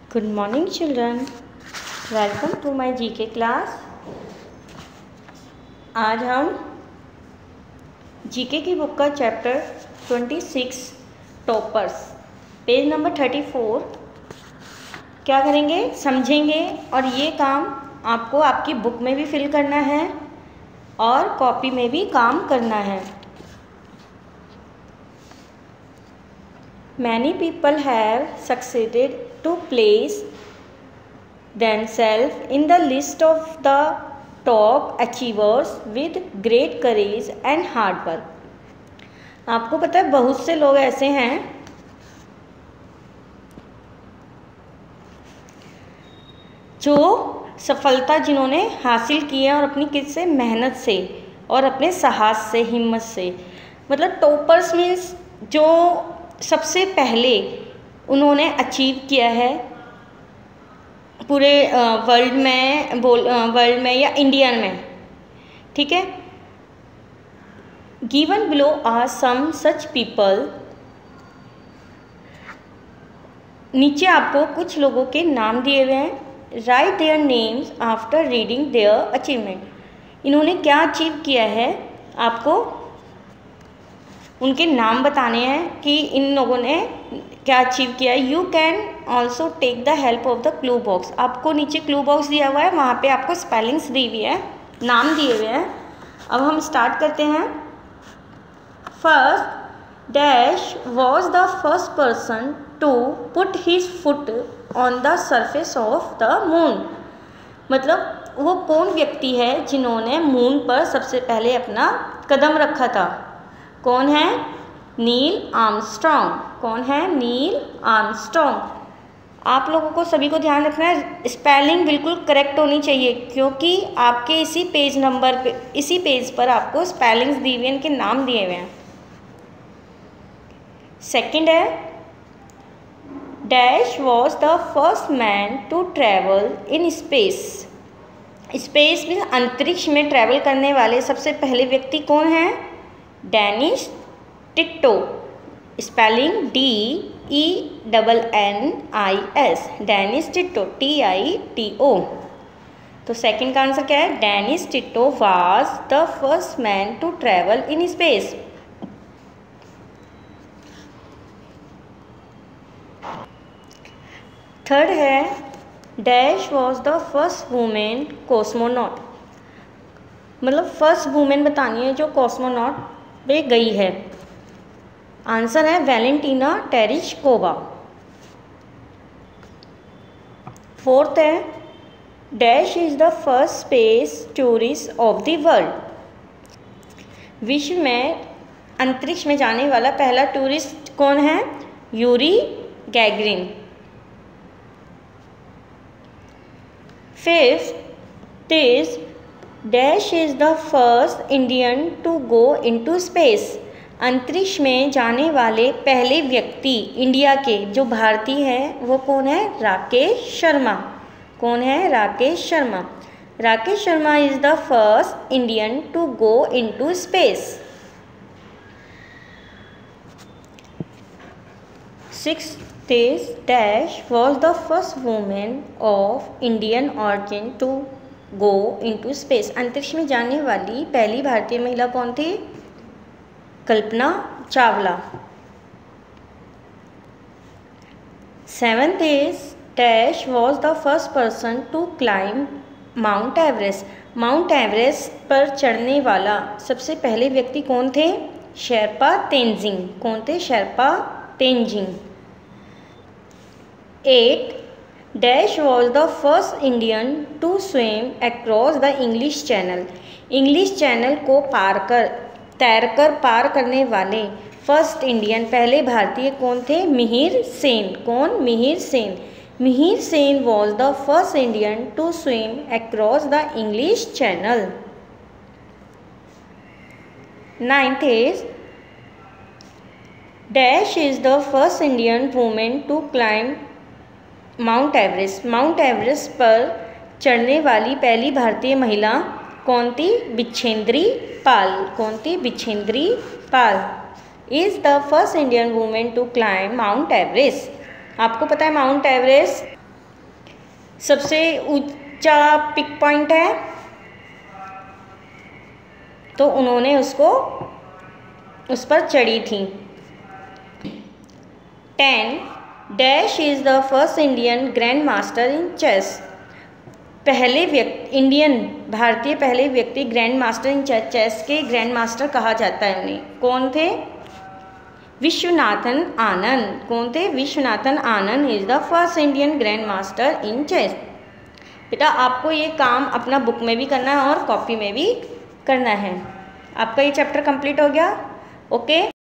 Good morning children. Welcome to my GK class. आज हम GK की बुक का चैप्टर 26 टॉपर्स पेज नंबर 34 क्या करेंगे, समझेंगे। और ये काम आपको आपकी बुक में भी फिल करना है और कॉपी में भी काम करना है। Many people have succeeded to place themselves in the list of the top achievers with great courage and hard work. आपको पता है बहुत से लोग ऐसे हैं जो सफलता जिन्होंने हासिल की है और अपनी किससे मेहनत से और अपने साहस से, हिम्मत से, मतलब टॉपर्स मीन्स जो सबसे पहले उन्होंने अचीव किया है पूरे वर्ल्ड में या इंडिया में, ठीक है। Given below are some such people, नीचे आपको कुछ लोगों के नाम दिए हुए हैं। Write their names after reading their achievement. इन्होंने क्या अचीव किया है, आपको उनके नाम बताने हैं कि इन लोगों ने क्या अचीव किया है। You can also take the help of the clue box. आपको नीचे क्लू बॉक्स दिया हुआ है, वहाँ पे आपको स्पेलिंग्स दी हुई है, नाम दिए हुए हैं। अब हम स्टार्ट करते हैं। First, dash was the first person to put his foot on the surface of the moon. मतलब वो कौन व्यक्ति है जिन्होंने मून पर सबसे पहले अपना कदम रखा था। कौन है? Neil Armstrong. कौन है? Neil Armstrong. आप लोगों को सभी को ध्यान रखना है, स्पेलिंग बिल्कुल करेक्ट होनी चाहिए, क्योंकि आपके इसी पेज पर आपको स्पेलिंग्स दी हुई हैं, इनके नाम दिए हुए हैं। सेकंड है, dash was the first man to travel in space. Space में अंतरिक्ष में ट्रैवल करने वाले सबसे पहले व्यक्ति कौन है? Dennis Tito. Spelling DENNIS, Dennis Tito, TITO। तो सेकंड का आंसर क्या है? Dennis Tito was the first man to travel in space. Third है, dash was the first women cosmonaut. मतलब फर्स्ट वुमेन बतानी है जो कॉस्मोनॉट पे गई है। आंसर है वैलेंटीना टेरेश्कोवा। फोर्थ है, dash is the first space tourist of the world. विश्व में अंतरिक्ष में जाने वाला पहला टूरिस्ट कौन है? Yuri Gagarin. Fifth is dash is the first Indian to go into space. अंतरिक्ष में जाने वाले पहले व्यक्ति इंडिया के जो भारतीय हैं वो कौन है? राकेश शर्मा। कौन है? Rakesh Sharma. Rakesh Sharma is the first Indian to go into space. Sixth is dash was the first women of Indian origin to go into space. अंतरिक्ष में जाने वाली पहली भारतीय महिला कौन थी? Kalpana Chawla. Seventh is dash was the first person to climb Mount Everest. Mount Everest पर चढ़ने वाला सबसे पहले व्यक्ति कौन थे? शेरपा तेंजिंग। कौन थे? Sherpa Tenzing. Eight, dash was the first Indian to swim across the English Channel. English Channel को तैरकर पार करने वाले फर्स्ट इंडियन पहले भारतीय कौन थे? मिहिर सेन। कौन? Mihir Sen. Mihir Sen was the first Indian to swim across the English Channel. Ninth is dash is the first Indian women to climb Mount Everest. Mount Everest पर चढ़ने वाली पहली भारतीय महिला कौन थी? बिछेंद्री पाल। कौन थी? Bachendri Pal is the first Indian women to climb Mount Everest. आपको पता है माउंट एवरेस्ट सबसे ऊंचा पिक पॉइंट है, तो उन्होंने उस पर चढ़ी थी। 10 dash is the first Indian grand master in chess. भारतीय पहले व्यक्ति ग्रैंड मास्टर इन चेस के ग्रैंड मास्टर कहा जाता है उन्हें। कौन थे? विश्वनाथन आनंद। कौन थे? Viswanathan Anand is the first Indian grand master in chess. बेटा आपको ये काम अपना बुक में भी करना है और कॉपी में भी करना है। आपका ये चैप्टर कंप्लीट हो गया। ओके।